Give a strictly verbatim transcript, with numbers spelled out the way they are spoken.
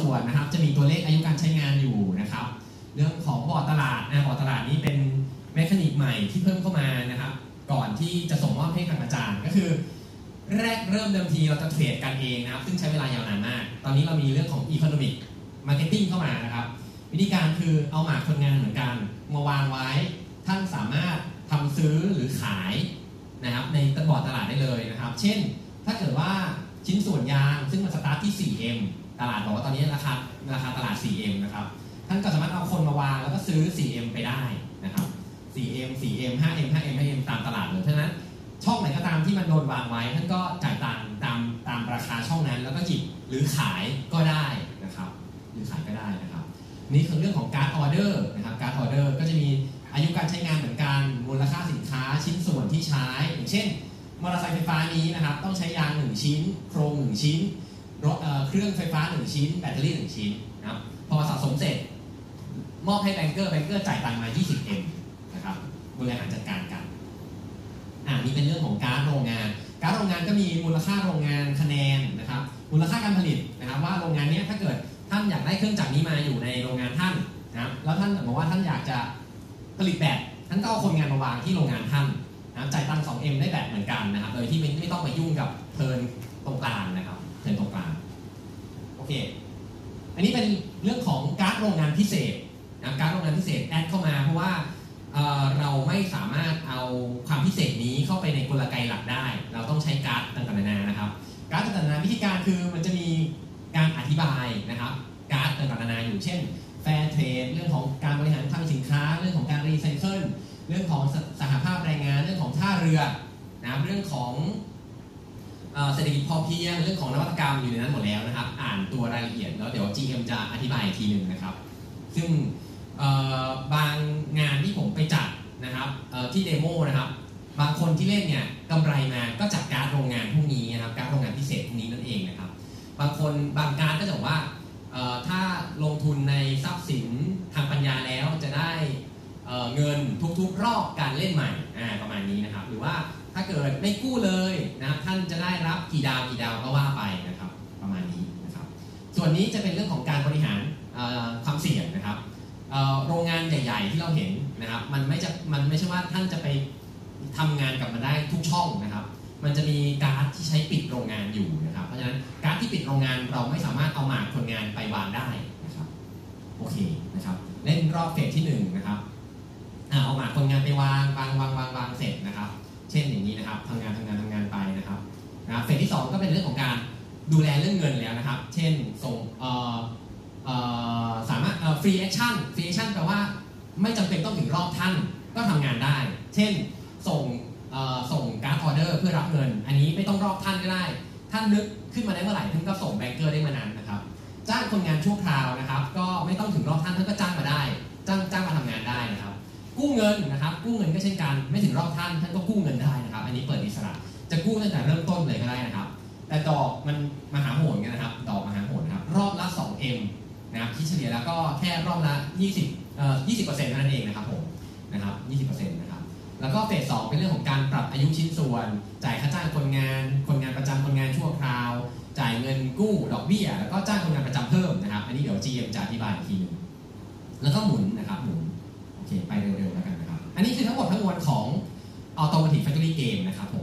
ส่วนนะครับจะมีตัวเลขอายุการใช้งานอยู่นะครับเรื่องของบอร์ดตลาดนะบอร์ดตลาดนี้เป็นเมคานิกใหม่ที่เพิ่มเข้ามานะครับก่อนที่จะส่งมอบให้ทางอาจารย์ก็คือแรกเริ่มเดิมทีเราจะเทรดกันเองนะครับซึ่งใช้เวลายาวนานมากตอนนี้เรามีเรื่องของ Economic Marketing เข้ามานะครับวิธีการคือเอาหมากคนงานเหมือนกันมาวางไว้ท่านสามารถทำซื้อหรือขายนะครับในบอร์ดตลาดได้เลยนะครับเช่นถ้าเกิดว่าชิ้นส่วนยางซึ่งมันสตาร์ทที่ สี่เอ็ม ตลาดบอกว่าตอนนี้ราคาราคาตลาด สี่เอ็ม นะครับท่านก็สามารถเอาคนมาวางแล้วก็ซื้อ สี่เอ็ม ไปได้นะครับ สี่เอ็ม สี่เอ็ม ห้าเอ็ม ห้าเอ็ม ห้าเอ็ม ตามตลาดเลยเพราะฉะนั้นช่องไหนก็ตามที่มันโดนวางไว้ท่านก็จ่ายตังค์ตามตามราคาช่องนั้นแล้วก็หยิบหรือขายก็ได้นะครับหรือขายก็ได้นะครับนี่คือเรื่องของการ์ดออเดอร์นะครับการ์ดออเดอร์ก็จะมีอายุการใช้งานเหมือนกันมูลค่าสินค้าชิ้นส่วนที่ใช้อย่างเช่นมอเตอร์ไซค์ไฟฟ้านี้นะครับต้องใช้ยางหนึ่งชิ้นโครงหนึ่งชิ้นรถ เอ่อ เครื่องไฟฟ้าหนึ่งชิ้นแบตเตอรี่หนึ่งชิ้นนะครับพอสะสมเสร็จมอบให้แบงเกอร์แบงเกอร์จ่ายตังค์มา ยี่สิบเอ็ม นะครับบริหารจัดการกันอ่านี่เป็นเรื่องของการ์ดโรงงานการ์ดโรงงานก็มีมูลค่าโรงงานคะแนนนะครับมูลค่าการผลิตนะครับว่าโรงงานนี้ถ้าเกิดท่านอยากได้เครื่องจักรนี้มาอยู่ในโรงงานท่านนะครับแล้วท่านบอกว่าท่านอยากจะผลิตแบบท่านก็เอาคนงานมาวางที่โรงงานท่านนะจ่ายตังค์ สองเอ็ม ได้แบบเหมือนกันนะครับโดยที่ไม่ไม่ต้องไปยุ่งกับเทิร์นตรงกลางนะครับเทิร์นตรงกลางโอเคอันนี้เป็นเรื่องของการ์ดโรงงานพิเศษนะการ์ดโรงงานพิเศษแอดเข้ามาเพราะว่าเอ่อเราไม่สามารถเอาความพิเศษนี้เข้าไปในกลไกหลักได้เราต้องใช้การ์ดต่างๆนานานะครับการ์ดต่างๆนานาวิธีการคือมันจะมีการอธิบายนะครับการ์ดต่างๆนานาอยู่เช่นแฟร์เทรดเรื่องของการบริหารคลังสินค้าเรื่องของการรีไซเคิลเรื่องของสหภาพแรงงานเรื่องของท่าเรือนะเรื่องของเศรษฐกิจพอเพียงเรื่องของนวัตกรรมอยู่ในนั้นหมดแล้วนะครับอ่านตัวรายละเอียดแล้วเดี๋ยว จี เอ็ม จะอธิบายอีกทีหนึ่งนะครับซึ่งบางงานที่ผมไปจัดนะครับที่เดโมนะครับบางคนที่เล่นเนี่ยกำไรมาก็จากการโรงงานพวกนี้นะครับการโรงงานพิเศษพวกนี้นั่นเองนะครับบางคนบางการก็จะบอกว่าถ้าลงทุนในทรัพย์สินทางปัญญาแล้วจะได้เงินทุกๆรอบการเล่นใหม่ประมาณนี้นะครับหรือว่าถ้าเกิดไม่กู้เลยนะท่านจะได้รับกี่ดาวกี่ดาวก็ว่าไปนะครับประมาณนี้นะครับส่วนนี้จะเป็นเรื่องของการบริหารความเสี่ยงนะครับโรงงานใหญ่ๆที่เราเห็นนะครับมันไม่จะมันไม่ใช่ว่าท่านจะไปทำงานกับมันได้ทุกช่องนะครับมันจะมีการ์ดที่ใช้ปิดโรงงานอยู่นะครับเพราะฉะนั้นการ์ดที่ปิดโรงงานเราไม่สามารถเอาหมากคนงานไปวางได้นะครับโอเคนะครับเล่นรอบเฟสที่หนึ่งนะครับเอาหมากคนงานไปวางวางวางวางวางเสร็จนะครับเช่นอย่างนี้นะครับทำงานทำงานทำงานไปนะครับนะเฟสที่สองก็เป็นเรื่องของการดูแลเรื่องเงินแล้วนะครับเช่นส่งเอ่อเอ่อสามารถเอ่อ free action free action แปลว่าไม่จำเป็นต้องถึงรอบท่านก็ทำงานได้เช่นส่งเอ่อส่งการ์ดออเดอร์เพื่อรับเงินอันนี้ไม่ต้องรอบท่านก็ได้ท่านนึกขึ้นมาได้เมื่อไหร่ท่านก็ส่งแบงเกอร์ได้เมื่อนั้นนะครับจ้างคนงานชั่วคราวนะครับก็ไม่ต้องถึงรอบท่านท่านก็จ้างมาได้จ้างจ้างมาทำงานได้นะครับกู้เงินนะครับกู้เงินก็เช่นกันไม่ถึงรอบท่านท่านก็กู้เงินได้นะครับอันนี้เปิดอิสระจะกู้ตั้งแต่เริ่มต้นเลยก็ได้นะครับแต่ดอกมันมหาโหดกันนะครับดอกมหาโหดนะครับรอบละ สองเอ็ม นะครับที่เฉลี่ยแล้วก็แค่รอบละยี่สิบเอ่อ ยี่สิบเปอร์เซ็นต์ เท่านั้นเองนะครับผมนะครับ ยี่สิบเปอร์เซ็นต์ นะครับแล้วก็เฟสสองเป็นเรื่องของการปรับอายุชิ้นส่วนจ่ายค่าจ้างคนงานคนงานประจำคนงานชั่วคราวจ่ายเงินกู้ดอกเบี้ยแล้วก็จ้างคนงานประจำเพิ่มนะครับอันนี้เดี๋ยว จี เอ็ม จะอธิบายอีกทีนึงแล้วก็หมุนนะครับหมุนโอเคไปเร็วๆแล้วกันนะครับอันนี้คือทั้งหมดทั้งมวลของ Automotive Factory Game นะครับผม